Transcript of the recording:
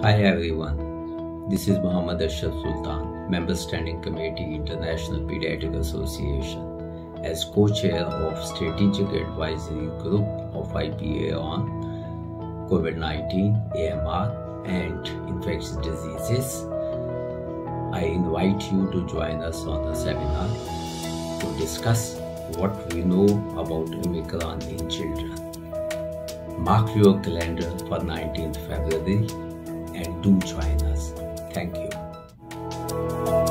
Hi everyone, this is Muhammad Ashraf Sultan, Member Standing Committee, International Pediatric Association, as co-chair of Strategic Advisory Group of IPA on COVID-19, AMR and infectious diseases. I invite you to join us on a seminar to discuss what we know about Omicron in children. Mark your calendar for 19th February and do join us. Thank you.